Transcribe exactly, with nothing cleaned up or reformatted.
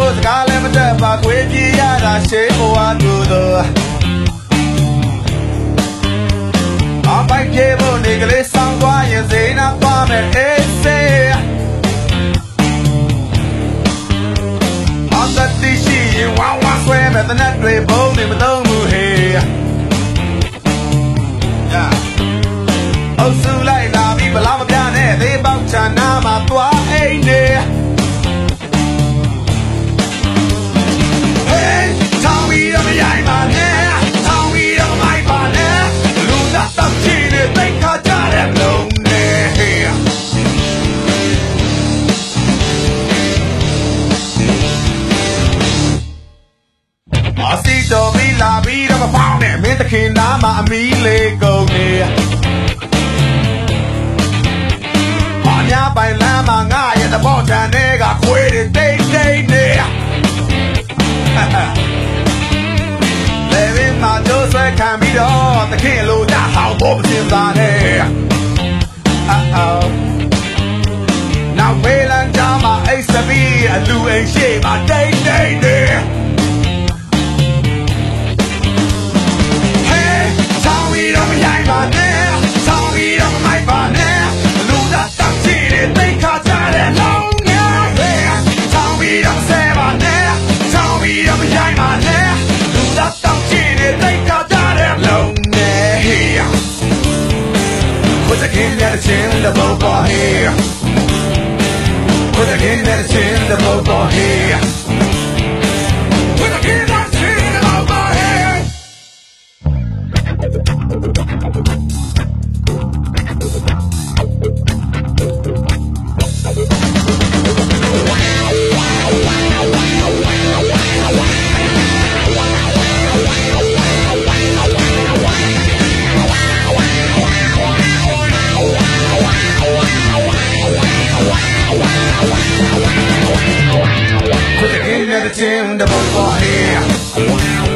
စကားလည်းမတတ်ပါခွေပြေးရတာရှေးဘဝတို့တော့အပိုက်ပြေဖို့နေကလေးဆောင်သွားရင်စိတ်နာပါမယ်အေးစေအသက်တည်ရှိရင်ဝမ်းဝမ်းဆွဲမဲ့တနက်တွေဘုံနေမသုံးဘူးဟေးအုပ်စုလိုက်လာပြီးဘလားမပြနဲ့သေးပေါက်ချာနာမှာသွားအိမ်နေဟေးထောင်းပြီးတော့မရိုင်းပါနဲ့ထောင်းပြီးတော့မမိုက်ပါနဲ့လူသားတောက်ချီနေသိခါကြတဲ့လုံးနဲ့ဟေးအစီတော်ပြီးလာပြီးတော့မပေါင်းနဲ့မင်းတခင်နားမှာအမီးလေးကုန်နေညာပိုင်လမ်းမှာငါရဲ့သဘောတန်တွေကခွေးတွေတိတ်တိတ်နေလေဝင်းမှာကျိုးဆွဲခံပြီးတော့တခင်လိုကြဟောင်းဖို့မစင်စားနဲ့အာအော်နောက်ဝေးလမ်းကြားမှာအိတ်စပီးအလူအိမ်ရှိမှာတိတ်တိတ်နေဟေးဆောင်းပြီးတော့မရိုင်းပါနဲ့ဆောင်းပြီးတော့မမိုက်ပါနဲ့လူသားတောက်ချီတွေသိခါကြတဲ့လုံးများပဲဆောင်းပြီးတော့ဆဲပါနဲ့ဆောင်းပြီးတော့မရိုင်းပါနဲ့လူသားတောက်ချီတွေသိခါကြတဲ့လုံးနဲ့ here put the king at the chin the boat for here put the king at the chin the boat for here put the king at the chin the boat for here Put the king at the gym, the boat for here.